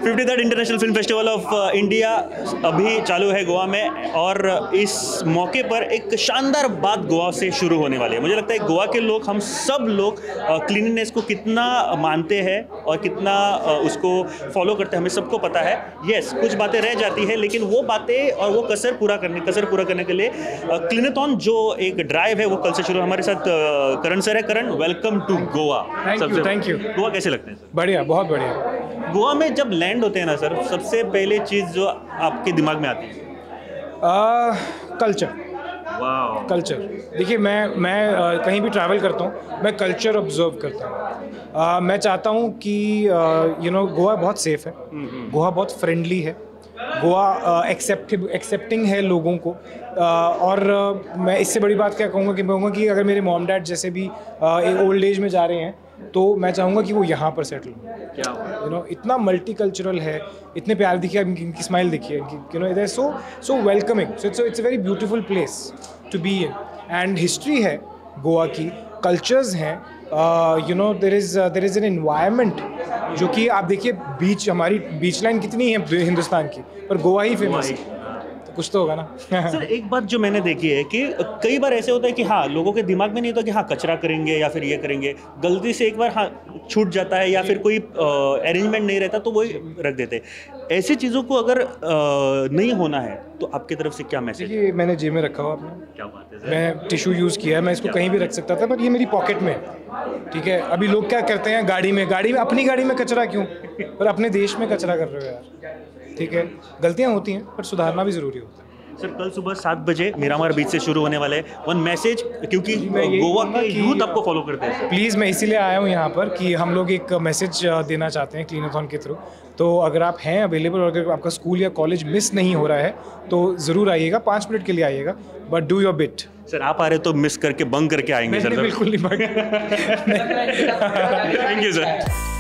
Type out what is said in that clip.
53rd international film festival of India अभी चालू है गोवा में, और इस मौके पर एक शानदार बात गोवा से शुरू होने वाली है। मुझे लगता है गोवा के लोग, हम सब लोग क्लीनलीनेस को कितना मानते हैं और कितना उसको फॉलो करते हैं, हमें सबको पता है। यस, कुछ बातें रह जाती है, लेकिन वो बातें और वो कसर पूरा करने के लिए क्लीनथॉन जो एक ड्राइव है वो कल से शुरू। हमारे साथ करण सर है। Karan, welcome to Goa. Thank you. Goa कैसे लगते हैं? बढ़िया, बहुत बढ़िया। गोवा में जब लैंड होते हैं ना सर, सबसे पहले चीज़ जो आपके दिमाग में आती है? कल्चर। वाह। कल्चर, देखिए मैं कहीं भी ट्रैवल करता हूँ, मैं कल्चर ऑब्जर्व करता हूँ। मैं चाहता हूँ कि गोवा बहुत सेफ है, गोवा बहुत फ्रेंडली है, गोवा एक्सेप्टिंग है लोगों को। और मैं इससे बड़ी बात क्या कहूँगा कि अगर मेरे मॉम डैड जैसे भी एक ओल्ड एज में जा रहे हैं, तो मैं चाहूँगा कि वो यहाँ पर सेटल हो। क्या इतना मल्टी कल्चरल है, इतने प्यार दिखिए, इनकी स्माइल देखिए, it is so welcoming. So it's a very beautiful place to be in. And history है गोवा की, कल्चर्स हैं, देयर इज़ एन एनवायरनमेंट जो कि आप देखिए, हमारी बीच लाइन कितनी है हिंदुस्तान की, पर गोवा ही फेमस है, तो कुछ तो होगा ना। सर, एक बात जो मैंने देखी है कि कई बार ऐसे होता है कि हाँ, लोगों के दिमाग में नहीं होता कि हाँ कचरा करेंगे या फिर ये करेंगे, गलती से एक बार हाँ छूट जाता है या फिर कोई अरेंजमेंट नहीं रहता तो वही रख देते। ऐसी चीज़ों को अगर नहीं होना है तो आपकी तरफ से क्या मैसेज? देखिए, मैंने जेब में रखा हुआ अपना। क्या बात है सर? मैं टिश्यू यूज़ किया है, मैं इसको कहीं भी रख सकता था, बट ये मेरी पॉकेट में है। ठीक है, अभी लोग क्या करते हैं, गाड़ी में अपनी गाड़ी में कचरा क्यों, पर अपने देश में कचरा कर रहे हो यार। ठीक है, गलतियाँ होती हैं, पर सुधारना भी ज़रूरी होता है। सर, कल सुबह 7 बजे मिरामार बीच से शुरू होने वाले वन मैसेज, क्योंकि गोवा के यूथ आपको फॉलो करते हैं। प्लीज़, मैं इसीलिए आया हूँ यहाँ पर कि हम लोग एक मैसेज देना चाहते हैं क्लीनथॉन के थ्रू। तो अगर आप हैं अवेलेबल और अगर आपका स्कूल या कॉलेज मिस नहीं हो रहा है तो ज़रूर आइएगा, 5 मिनट के लिए आइएगा, but do your bit. Sir, आप आ रहे तो मिस करके बंक करके आएंगे सर? बिल्कुल नहीं। Thank you sir.